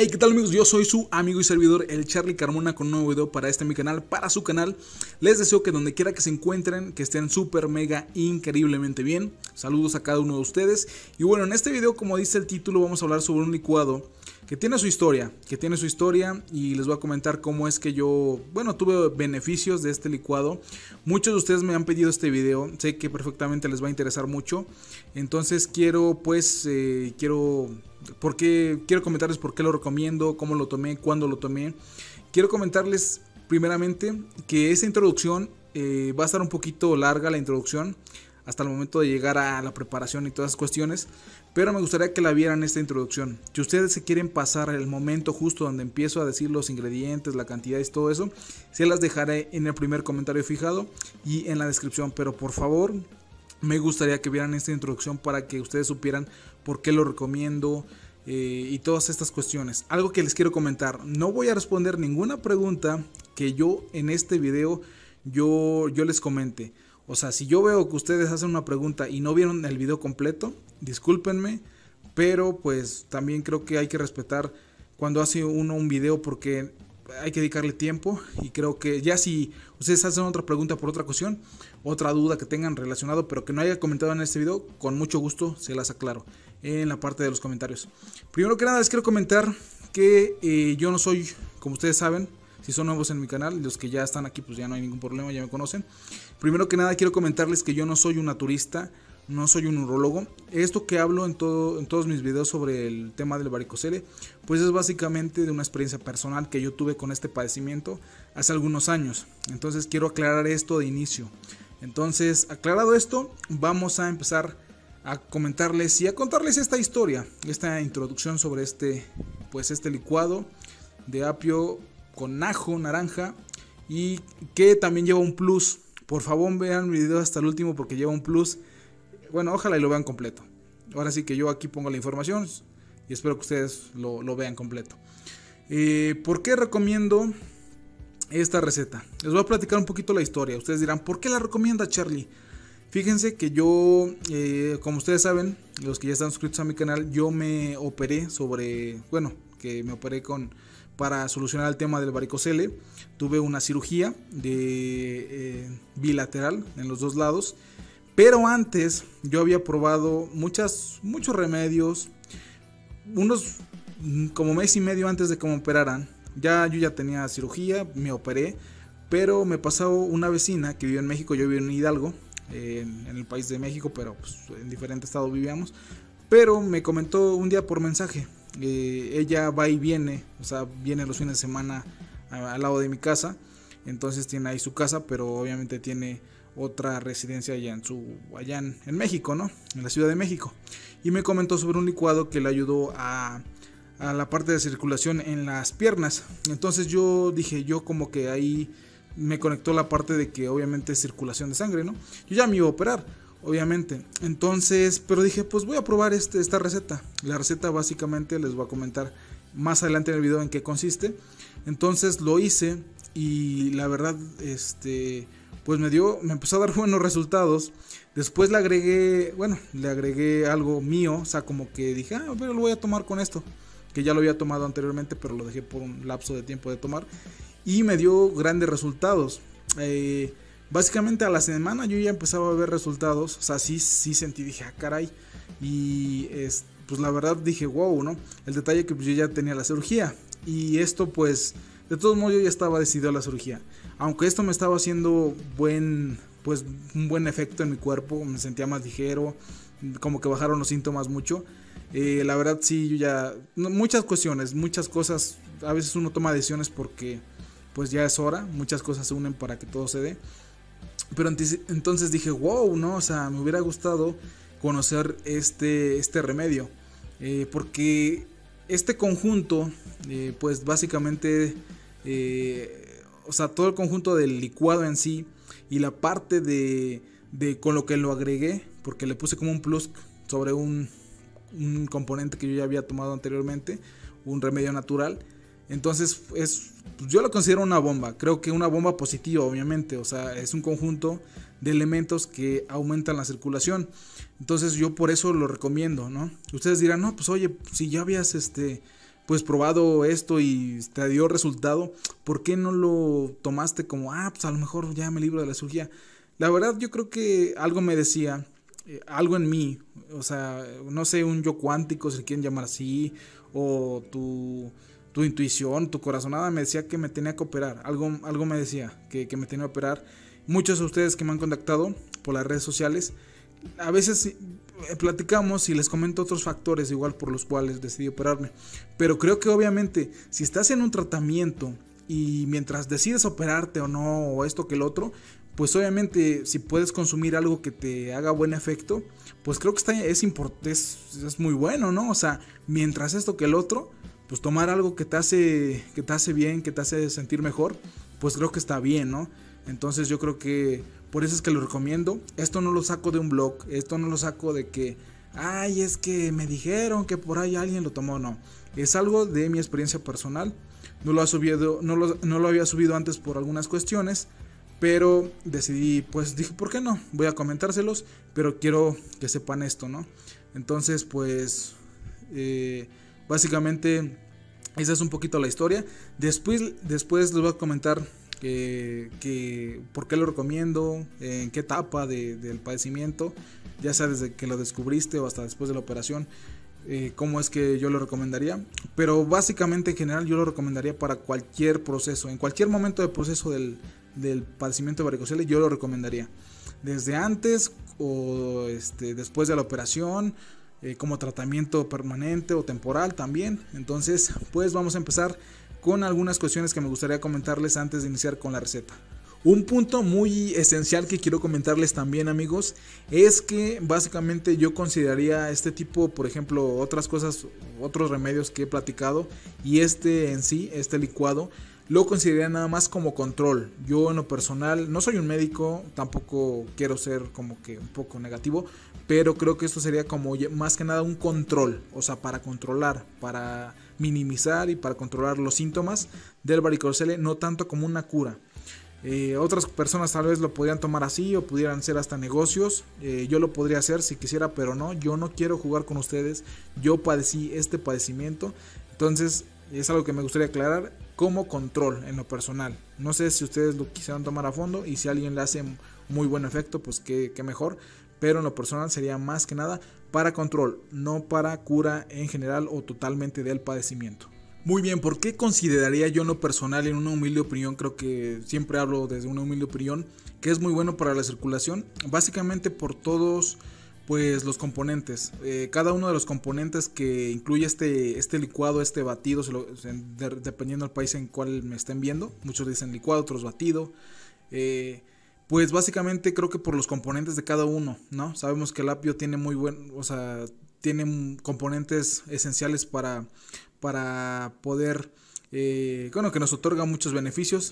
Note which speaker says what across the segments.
Speaker 1: Hey, ¿qué tal amigos? Yo soy su amigo y servidor, el Charlie Carmona, con un nuevo video para mi canal, para su canal. Les deseo que donde quiera que se encuentren, que estén súper, mega, increíblemente bien. Saludos a cada uno de ustedes. Y bueno, en este video, como dice el título, vamos a hablar sobre un licuado que tiene su historia, y les voy a comentar cómo es que yo, bueno, tuve beneficios de este licuado. Muchos de ustedes me han pedido este video, sé que perfectamente les va a interesar mucho. Entonces quiero comentarles por qué lo recomiendo, cómo lo tomé, cuándo lo tomé. Quiero comentarles primeramente que esta introducción va a estar un poquito larga, la introducción, hasta el momento de llegar a la preparación y todas esas cuestiones, pero me gustaría que la vieran esta introducción. Si ustedes se quieren pasar el momento justo donde empiezo a decir los ingredientes, la cantidad y todo eso, se las dejaré en el primer comentario fijado y en la descripción, pero por favor me gustaría que vieran esta introducción para que ustedes supieran por qué lo recomiendo y todas estas cuestiones. Algo que les quiero comentar: no voy a responder ninguna pregunta que yo en este video yo les comente. O sea, si yo veo que ustedes hacen una pregunta y no vieron el video completo, discúlpenme, pero pues también creo que hay que respetar cuando hace uno un video, porque hay que dedicarle tiempo. Y creo que ya si ustedes hacen otra pregunta por otra cuestión, otra duda que tengan relacionado, pero que no haya comentado en este video, con mucho gusto se las aclaro en la parte de los comentarios. Primero que nada les quiero comentar que yo no soy, como ustedes saben, si son nuevos en mi canal, los que ya están aquí pues ya no hay ningún problema, ya me conocen. Primero que nada quiero comentarles que yo no soy un naturista, no soy un urólogo. Esto que hablo en todos mis videos sobre el tema del varicocele, pues es básicamente de una experiencia personal que yo tuve con este padecimiento hace algunos años. Entonces quiero aclarar esto de inicio. Entonces, aclarado esto, vamos a empezar a comentarles y a contarles esta historia, esta introducción sobre este licuado de apio con ajo, naranja, y que también lleva un plus. Por favor vean mi video hasta el último porque lleva un plus. Bueno, ojalá y lo vean completo. Ahora sí que yo aquí pongo la información y espero que ustedes lo vean completo. ¿Por qué recomiendo esta receta? Les voy a platicar un poquito la historia. Ustedes dirán, ¿por qué la recomienda Charlie? Fíjense que yo, como ustedes saben, los que ya están suscritos a mi canal, yo me operé para solucionar el tema del varicocele. Tuve una cirugía bilateral en los dos lados. Pero antes yo había probado muchos remedios. Unos como mes y medio antes de que me operaran. Yo ya tenía cirugía, me operé. Pero me pasó una vecina que vive en México. Yo vivo en Hidalgo, en el país de México, pero pues, en diferentes estados vivíamos. Pero me comentó un día por mensaje. Ella va y viene, o sea, viene los fines de semana al lado de mi casa. Entonces tiene ahí su casa, pero obviamente tiene otra residencia allá en México, ¿no? En la Ciudad de México. Y me comentó sobre un licuado que le ayudó a la parte de circulación en las piernas. Entonces yo dije, yo como que ahí me conectó la parte de que obviamente es circulación de sangre, ¿no? Yo ya me iba a operar, obviamente. Entonces, pero dije, pues voy a probar esta receta. La receta básicamente les voy a comentar más adelante en el video en qué consiste. Entonces lo hice y la verdad, pues me empezó a dar buenos resultados. Después le agregué algo mío, o sea, como que dije, pero lo voy a tomar con esto, que ya lo había tomado anteriormente, pero lo dejé por un lapso de tiempo de tomar, y me dio grandes resultados. Básicamente a la semana yo ya empezaba a ver resultados, o sea, sí sentí, dije, caray, y pues la verdad dije, wow, ¿no? El detalle que pues yo ya tenía la cirugía, y esto pues, de todos modos yo ya estaba decidido a la cirugía. Aunque esto me estaba haciendo un buen efecto en mi cuerpo, me sentía más ligero, como que bajaron los síntomas mucho. La verdad sí, yo ya, muchas cosas, a veces uno toma decisiones porque pues ya es hora, muchas cosas se unen para que todo se dé. Pero entonces dije, wow, ¿no? O sea, me hubiera gustado conocer este remedio, porque este conjunto, pues básicamente, o sea, todo el conjunto del licuado en sí y la parte de con lo que lo agregué, porque le puse como un plus sobre un componente que yo ya había tomado anteriormente, un remedio natural. Entonces pues yo lo considero una bomba, creo que una bomba positiva, obviamente. O sea, es un conjunto de elementos que aumentan la circulación. Entonces yo por eso lo recomiendo, ¿no? Ustedes dirán, no, pues oye, si ya habías pues probado esto y te dio resultado, ¿por qué no lo tomaste como, pues a lo mejor ya me libro de la cirugía? La verdad yo creo que algo me decía, algo en mí, o sea, no sé, un yo cuántico, si quieren llamar así, o tu intuición, tu corazonada me decía que me tenía que operar, algo me decía que me tenía que operar. Muchos de ustedes que me han contactado por las redes sociales, a veces platicamos y les comento otros factores igual por los cuales decidí operarme, pero creo que obviamente si estás en un tratamiento y mientras decides operarte o no, o esto que el otro, pues obviamente si puedes consumir algo que te haga buen efecto, pues creo que es muy bueno, ¿no? O sea, mientras esto que el otro, pues tomar algo que te hace bien, que te hace sentir mejor, pues creo que está bien, ¿no? Entonces yo creo que por eso es que lo recomiendo. Esto no lo saco de un blog, esto no lo saco de que, es que me dijeron que por ahí alguien lo tomó, no. Es algo de mi experiencia personal. No lo había subido antes por algunas cuestiones, pero decidí, pues dije, ¿por qué no? Voy a comentárselos, pero quiero que sepan esto, ¿no? Entonces, pues, básicamente, esa es un poquito la historia. Después les voy a comentar que por qué lo recomiendo, en qué etapa del padecimiento, ya sea desde que lo descubriste o hasta después de la operación, cómo es que yo lo recomendaría. Pero básicamente en general yo lo recomendaría para cualquier proceso, en cualquier momento del proceso del padecimiento de varicocele, yo lo recomendaría, desde antes o después de la operación, como tratamiento permanente o temporal también. Entonces, pues vamos a empezar con algunas cuestiones que me gustaría comentarles antes de iniciar con la receta. Un punto muy esencial que quiero comentarles también, amigos, es que básicamente yo consideraría este tipo, por ejemplo, otras cosas, otros remedios que he platicado, y en sí, este licuado, lo consideraría nada más como control. Yo en lo personal no soy un médico, tampoco quiero ser como que un poco negativo, pero creo que esto sería como más que nada un control, o sea, para controlar, para minimizar y para controlar los síntomas del varicocele, no tanto como una cura. Otras personas tal vez lo podrían tomar así o pudieran ser hasta negocios. Yo lo podría hacer si quisiera, pero no, yo no quiero jugar con ustedes. Yo padecí este padecimiento, entonces es algo que me gustaría aclarar como control en lo personal. No sé si ustedes lo quisieran tomar a fondo y si a alguien le hace muy buen efecto, pues qué mejor, pero en lo personal sería más que nada para control, no para cura en general o totalmente del padecimiento. Muy bien, ¿por qué consideraría yo en lo personal, en una humilde opinión? Creo que siempre hablo desde una humilde opinión, que es muy bueno para la circulación, básicamente por todos pues los componentes, cada uno de los componentes que incluye este licuado, este batido, dependiendo del país en cual me estén viendo, muchos dicen licuado, otros batido, pues básicamente creo que por los componentes de cada uno, ¿no? Sabemos que el apio tiene tiene componentes esenciales para poder, que nos otorga muchos beneficios.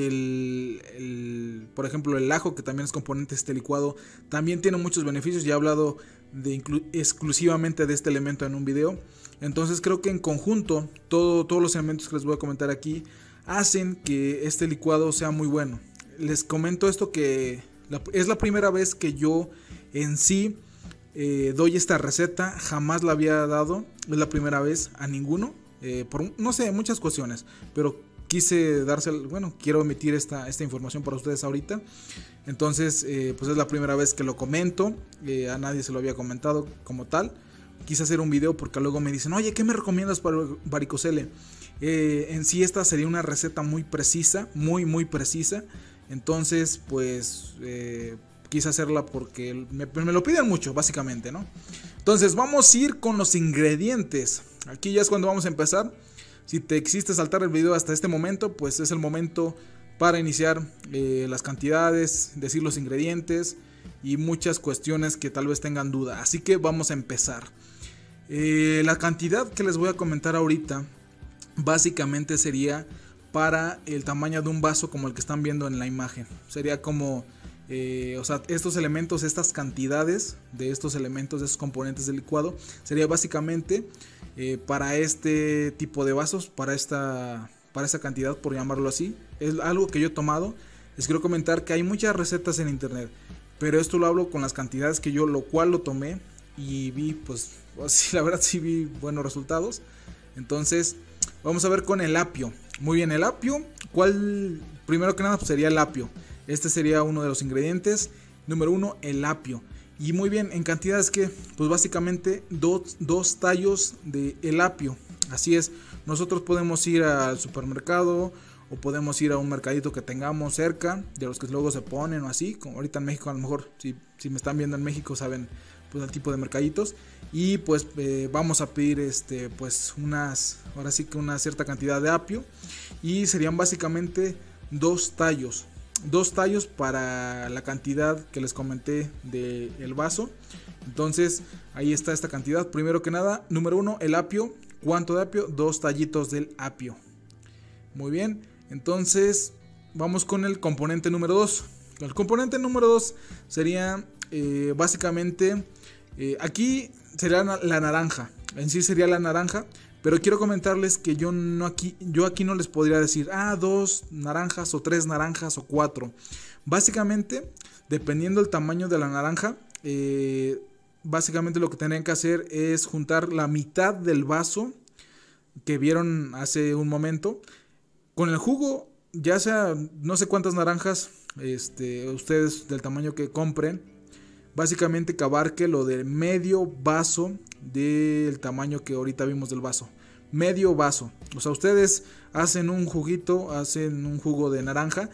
Speaker 1: Por ejemplo, el ajo, que también es componente de este licuado, también tiene muchos beneficios. Ya he hablado exclusivamente de este elemento en un video. Entonces creo que en conjunto todos los elementos que les voy a comentar aquí hacen que este licuado sea muy bueno. Les comento esto que es la primera vez que yo en sí doy esta receta. Jamás la había dado, es la primera vez a ninguno, por no sé, muchas cuestiones, pero quise quiero emitir esta información para ustedes ahorita. Entonces pues es la primera vez que lo comento, a nadie se lo había comentado como tal. Quise hacer un video porque luego me dicen, oye, ¿qué me recomiendas para varicocele? En sí esta sería una receta muy precisa, muy precisa. Entonces pues quise hacerla porque me lo piden mucho, básicamente, ¿no? Entonces vamos a ir con los ingredientes. Aquí ya es cuando vamos a empezar. Si te quisiste saltar el video hasta este momento, pues es el momento para iniciar las cantidades, decir los ingredientes y muchas cuestiones que tal vez tengan duda. Así que vamos a empezar. La cantidad que les voy a comentar ahorita básicamente sería para el tamaño de un vaso como el que están viendo en la imagen. Sería como, estos elementos, estas cantidades de estos elementos, de estos componentes del licuado, sería básicamente para este tipo de vasos, para esta cantidad, por llamarlo así. Es algo que yo he tomado. Les quiero comentar que hay muchas recetas en internet, pero esto lo hablo con las cantidades que yo lo tomé y vi, pues la verdad sí vi buenos resultados. Entonces vamos a ver con el apio. Muy bien, el apio, ¿cuál? Primero que nada pues sería el apio. Este sería uno de los ingredientes. Número 1, el apio. Y muy bien, en cantidades que, pues básicamente dos tallos de el apio. Así es, nosotros podemos ir al supermercado o podemos ir a un mercadito que tengamos cerca, de los que luego se ponen o así, como ahorita en México a lo mejor, si me están viendo en México saben pues el tipo de mercaditos. Y pues vamos a pedir pues ahora sí que una cierta cantidad de apio. Y serían básicamente dos tallos para la cantidad que les comenté del vaso. Entonces ahí está esta cantidad. Primero que nada, número 1, el apio. ¿Cuánto de apio? 2 tallitos del apio. Muy bien, entonces vamos con el componente número 2. El componente número 2 sería básicamente aquí sería la naranja. En sí sería la naranja. Pero quiero comentarles que yo aquí no les podría decir 2 naranjas o 3 naranjas o 4. Básicamente, dependiendo del tamaño de la naranja, básicamente lo que tendrían que hacer es juntar la mitad del vaso que vieron hace un momento con el jugo, ya sea no sé cuántas naranjas, ustedes del tamaño que compren. Básicamente que abarque lo de medio vaso del tamaño que ahorita vimos del vaso. Medio vaso. O sea, ustedes hacen un jugo de naranja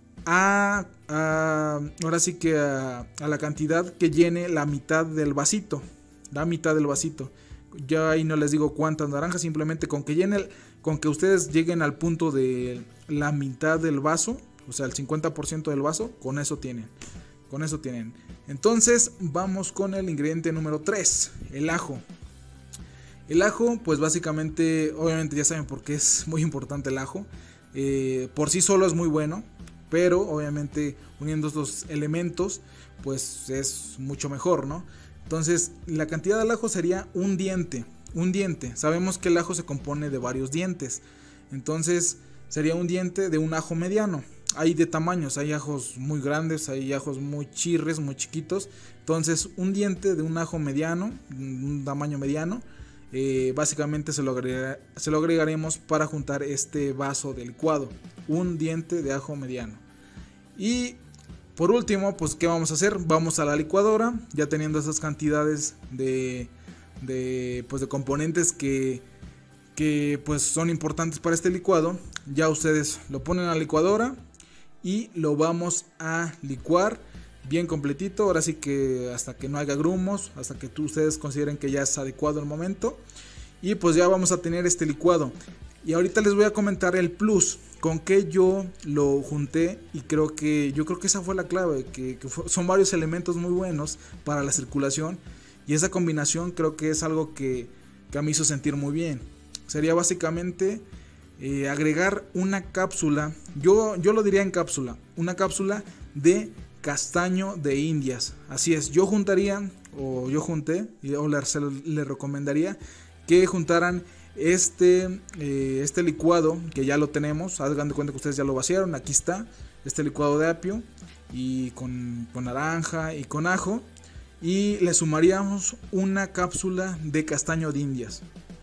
Speaker 1: ahora sí que a la cantidad que llene la mitad del vasito. La mitad del vasito. Ya ahí no les digo cuántas naranjas, simplemente con que ustedes lleguen al punto de la mitad del vaso, o sea, el 50% del vaso, con eso tienen. Entonces vamos con el ingrediente número 3, el ajo. El ajo, pues básicamente, obviamente ya saben por qué es muy importante el ajo. Por sí solo es muy bueno, pero obviamente uniendo estos elementos, pues es mucho mejor, ¿no? Entonces la cantidad del ajo sería un diente. Sabemos que el ajo se compone de varios dientes. Entonces sería un diente de un ajo mediano. Hay de tamaños, hay ajos muy grandes, hay ajos muy chirres, muy chiquitos. Entonces un diente de un ajo mediano, un tamaño mediano, básicamente se lo agregaremos para juntar este vaso de licuado. Un diente de ajo mediano. Y por último, pues ¿qué vamos a hacer? Vamos a la licuadora, ya teniendo esas cantidades de componentes que pues son importantes para este licuado. Ya ustedes lo ponen a la licuadora y lo vamos a licuar bien completito. Ahora sí que hasta que no haya grumos, hasta que ustedes consideren que ya es adecuado el momento. Y pues ya vamos a tener este licuado. Y ahorita les voy a comentar el plus con que yo lo junté. Y yo creo que esa fue la clave, son varios elementos muy buenos para la circulación. Y esa combinación creo que es algo que me hizo sentir muy bien. Sería básicamente agregar una cápsula, yo lo diría en cápsula, una cápsula de castaño de Indias. Así es, yo junté, le recomendaría que juntaran este licuado, que ya lo tenemos. Hagan de cuenta que ustedes ya lo vaciaron. Aquí está este licuado de apio y con naranja y con ajo, y le sumaríamos una cápsula de castaño de Indias.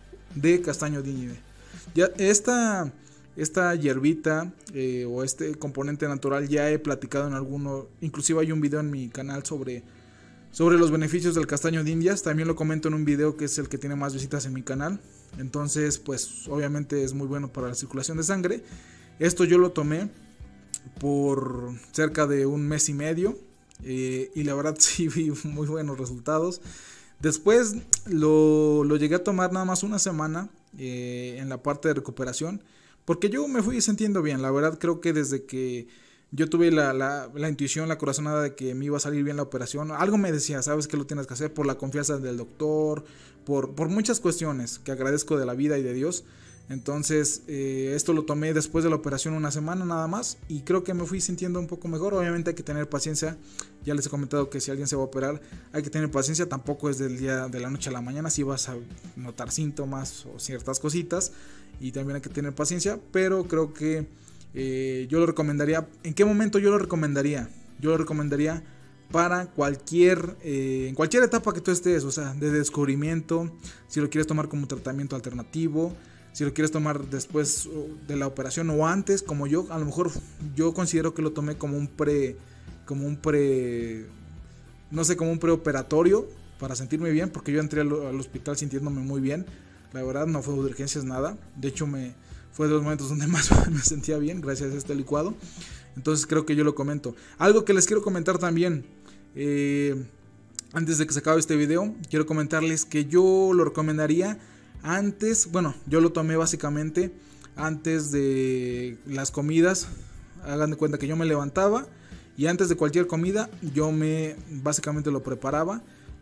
Speaker 1: Ya esta hierbita o este componente natural ya he platicado en alguno, inclusive hay un video en mi canal sobre los beneficios del castaño de Indias. También lo comento en un video que es el que tiene más visitas en mi canal. Entonces pues obviamente es muy bueno para la circulación de sangre. Esto yo lo tomé por cerca de un mes y medio, y la verdad sí vi muy buenos resultados. Después lo llegué a tomar nada más una semana en la parte de recuperación, porque yo me fui sintiendo bien. La verdad creo que desde que yo tuve la intuición, la corazonada de que me iba a salir bien la operación, algo me decía, sabes que lo tienes que hacer, por la confianza del doctor, por muchas cuestiones que agradezco de la vida y de Dios. Entonces esto lo tomé después de la operación una semana nada más, y creo que me fui sintiendo un poco mejor. Obviamente hay que tener paciencia. Ya les he comentado que si alguien se va a operar hay que tener paciencia. Tampoco es del día de la noche a la mañana. Si vas a notar síntomas o ciertas cositas, y también hay que tener paciencia. Pero creo que yo lo recomendaría. ¿En qué momento yo lo recomendaría? Yo lo recomendaría para cualquier, en cualquier etapa que tú estés, o sea, de descubrimiento, si lo quieres tomar como un tratamiento alternativo, si lo quieres tomar después de la operación o antes, como yo, a lo mejor yo considero que lo tomé como un preoperatorio para sentirme bien, porque yo entré al hospital sintiéndome muy bien, la verdad no fue de urgencias nada, de hecho fue de los momentos donde más me sentía bien gracias a este licuado. Entonces creo que yo lo comento. Algo que les quiero comentar también, antes de que se acabe este video, quiero comentarles que yo lo recomendaría antes, bueno, yo lo tomé básicamente antes de las comidas. Hagan de cuenta que yo me levantaba y antes de cualquier comida yo básicamente lo preparaba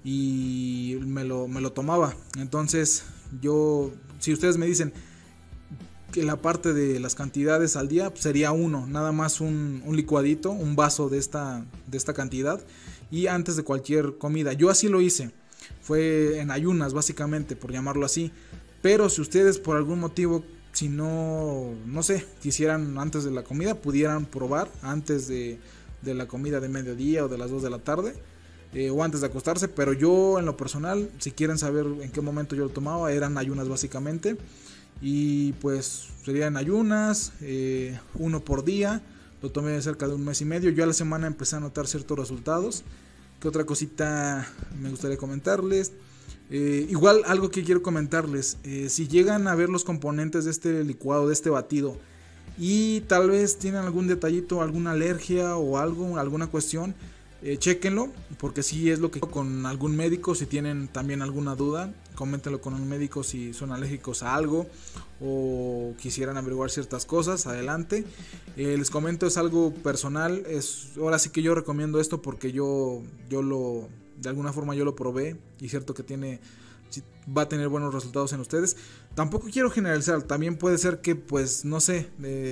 Speaker 1: y me lo tomaba. Entonces yo, si ustedes me dicen que la parte de las cantidades al día, pues sería nada más un licuadito, un vaso de esta cantidad, y antes de cualquier comida. Yo así lo hice, fue en ayunas básicamente, por llamarlo así. Pero si ustedes por algún motivo, si no sé, quisieran antes de la comida, pudieran probar antes de la comida de mediodía o de las 2 de la tarde, o antes de acostarse. Pero yo en lo personal, si quieren saber en qué momento yo lo tomaba, eran ayunas básicamente. Y pues sería en ayunas, uno por día. Lo tomé de cerca de un mes y medio. Yo a la semana empecé a notar ciertos resultados. ¿Qué otra cosita me gustaría comentarles? Igual algo que quiero comentarles, si llegan a ver los componentes de este licuado, de este batido, y tal vez tienen algún detallito, alguna alergia o algo, alguna cuestión, chéquenlo, porque si es lo que con algún médico. Si tienen también alguna duda, coméntenlo con un médico si son alérgicos a algo o quisieran averiguar ciertas cosas. Adelante. Les comento, es algo personal, ahora sí que yo recomiendo esto porque yo de alguna forma yo lo probé y cierto que va a tener buenos resultados en ustedes. Tampoco quiero generalizar, también puede ser que pues no sé,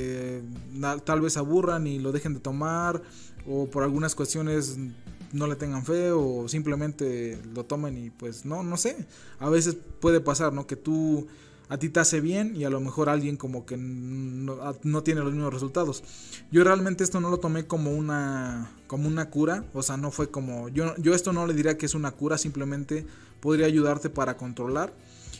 Speaker 1: tal vez aburran y lo dejen de tomar, o por algunas cuestiones no le tengan fe, o simplemente lo tomen y pues no sé. A veces puede pasar, ¿no? Que a ti te hace bien y a lo mejor alguien como que no tiene los mismos resultados. Yo realmente esto no lo tomé como una cura, o sea, no fue como, yo esto no le diría que es una cura, simplemente podría ayudarte para controlar.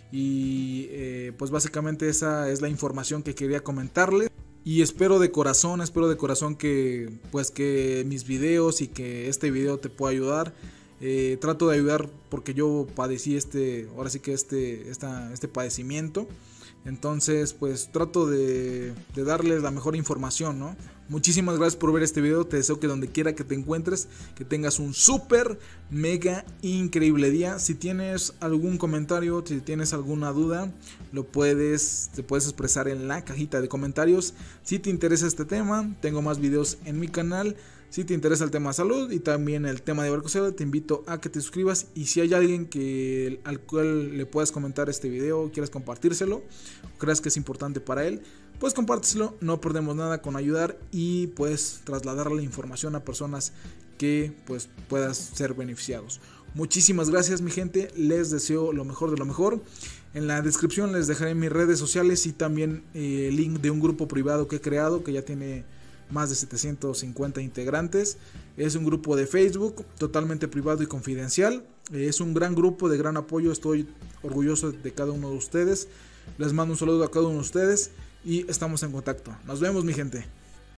Speaker 1: Y pues básicamente esa es la información que quería comentarles. Y espero de corazón que mis videos y que este video te pueda ayudar. Trato de ayudar porque yo padecí ahora sí que este padecimiento. Entonces pues trato de darles la mejor información, ¿no? Muchísimas gracias por ver este video. Te deseo que donde quiera que te encuentres, que tengas un súper mega increíble día. Si tienes algún comentario, si tienes alguna duda, te puedes expresar en la cajita de comentarios. Si te interesa este tema, tengo más videos en mi canal. Si te interesa el tema de salud y también el tema de varicocele, te invito a que te suscribas. Y si hay alguien al cual le puedas comentar este video, quieras compartírselo, o creas que es importante para él, pues compárteselo. No perdemos nada con ayudar y pues trasladar la información a personas que pues puedas ser beneficiados. Muchísimas gracias, mi gente, les deseo lo mejor de lo mejor. En la descripción les dejaré mis redes sociales y también el link de un grupo privado que he creado, que ya tiene más de 750 integrantes. Es un grupo de Facebook totalmente privado y confidencial. Es un gran grupo de gran apoyo. Estoy orgulloso de cada uno de ustedes. Les mando un saludo a cada uno de ustedes y estamos en contacto. Nos vemos, mi gente.